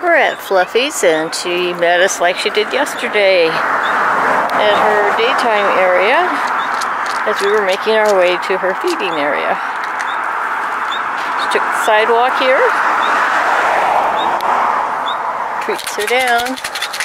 We're at Fluffy's and she met us like she did yesterday at her daytime area as we were making our way to her feeding area. She took the sidewalk here, treats her down.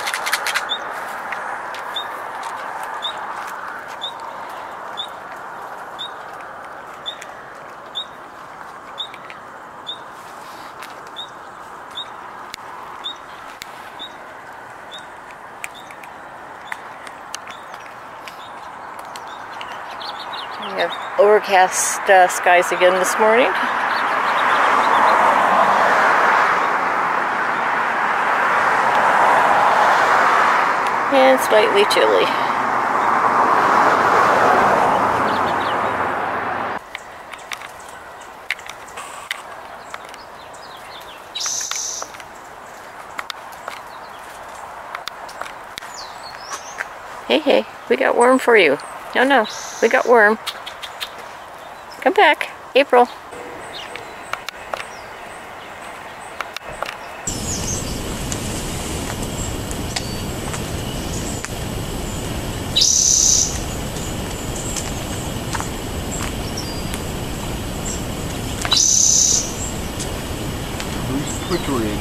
We have overcast skies again this morning. And slightly chilly. Hey, hey, we got worm for you. No, we got worm. Come back, April. Who's twittering?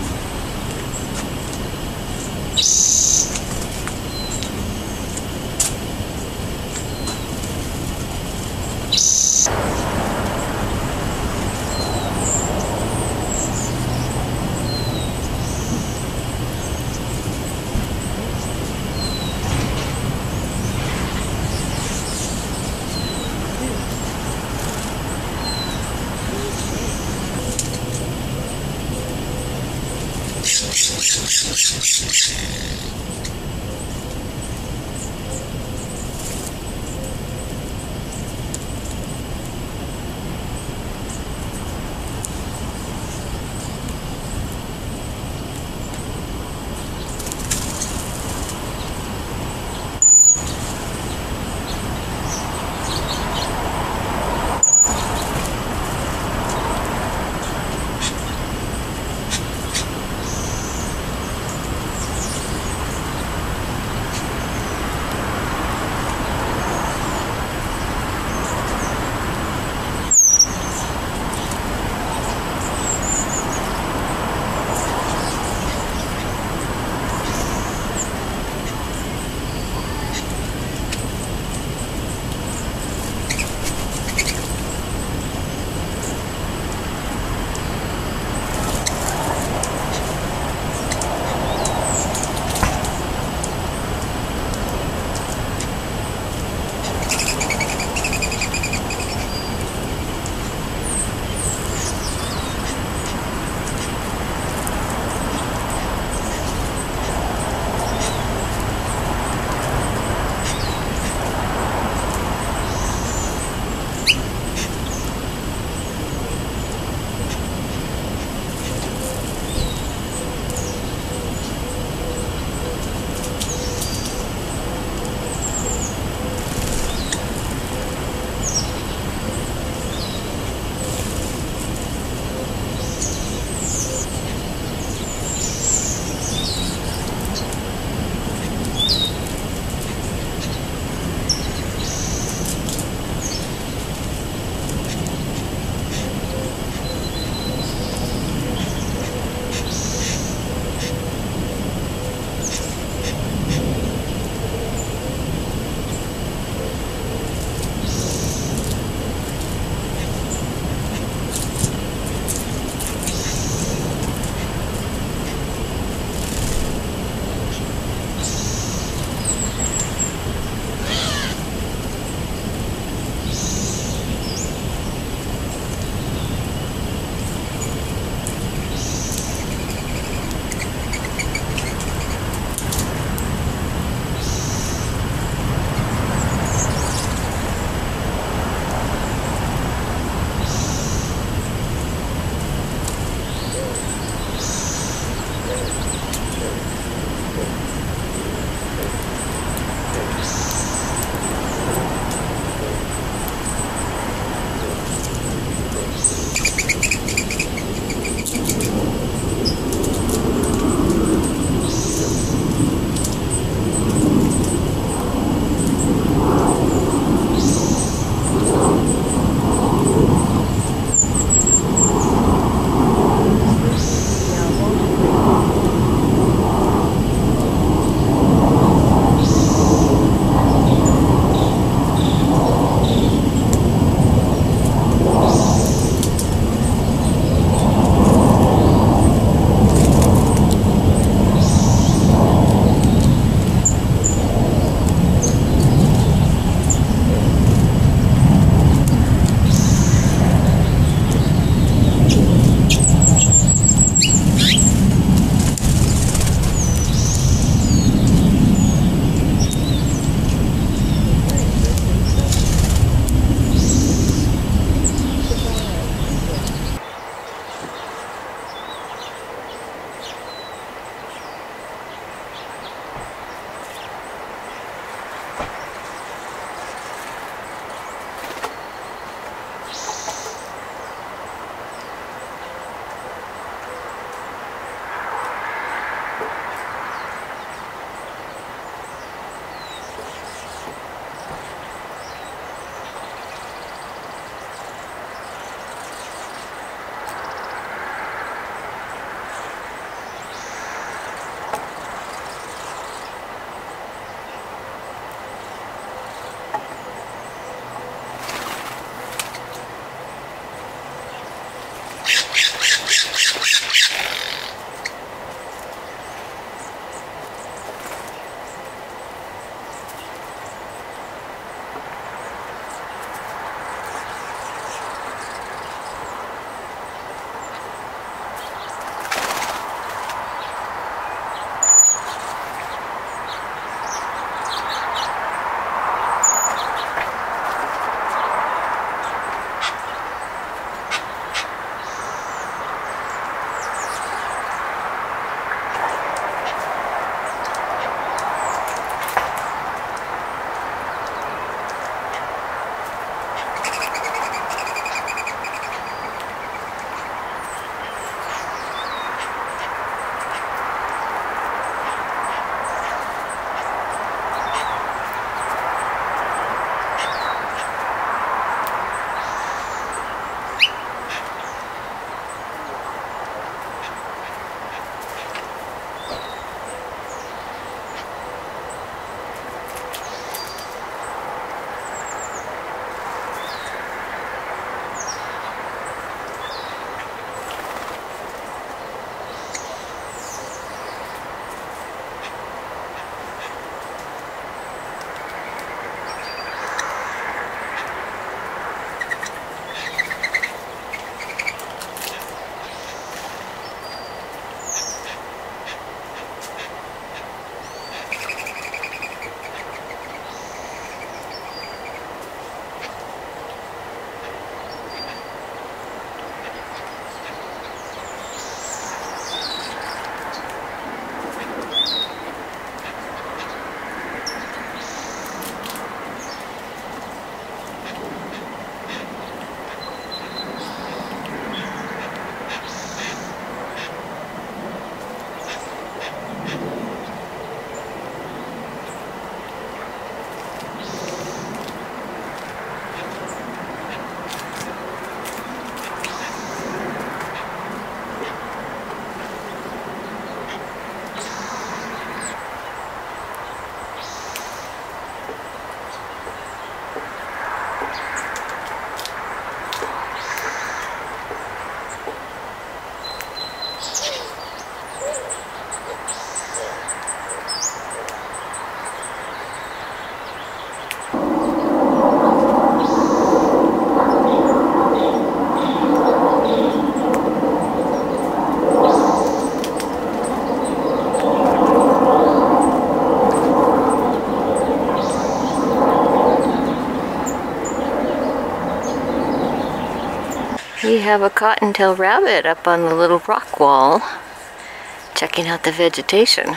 have a CottonTailed Rabbit up on the little rock wall, checking out the vegetation.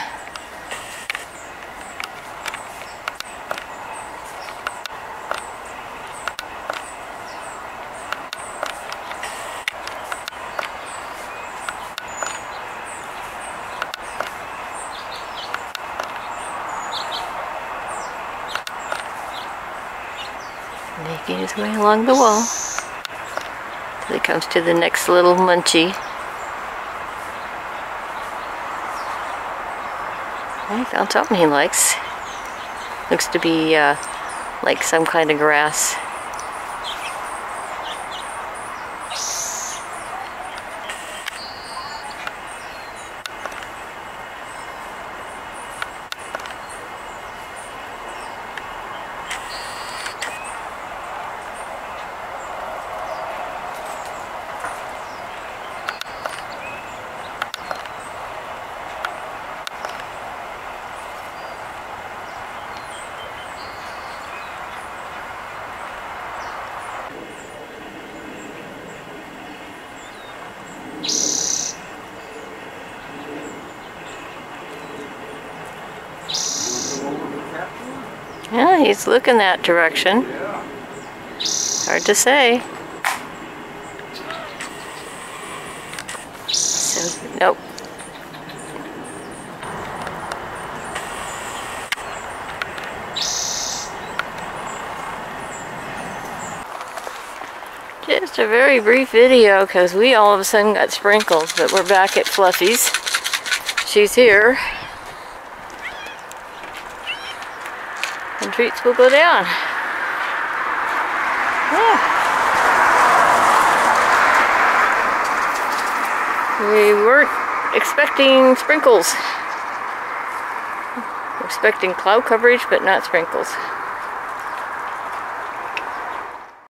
Making his way along the wall till he comes to the next little munchie. He found something he likes. Looks to be like some kind of grass. Yeah, he's looking that direction. Hard to say. So, nope. Just a very brief video because we all of a sudden got sprinkles, but we're back at Fluffy's. She's here. And treats will go down. Yeah. We weren't expecting sprinkles. We're expecting cloud coverage, but not sprinkles.